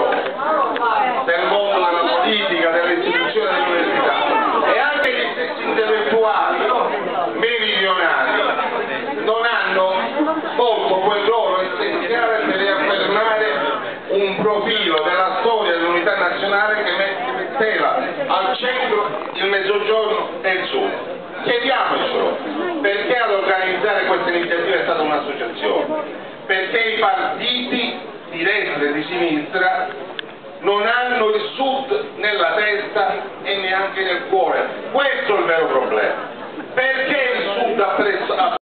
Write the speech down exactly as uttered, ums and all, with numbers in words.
istituzioni, del mondo della politica, delle istituzioni dell'università, e anche gli stessi intellettuali meridionali non hanno svolto quel ruolo essenziale per riaffermare un profilo della storia dell'unità nazionale che metteva al centro il Mezzogiorno e il Sud. Chiediamocelo, perché ad organizzare questa iniziativa è stata un'associazione? Perché i partiti di destra e di sinistra non hanno il Sud nella testa e neanche nel cuore. Questo è il vero problema. Perché il Sud ha preso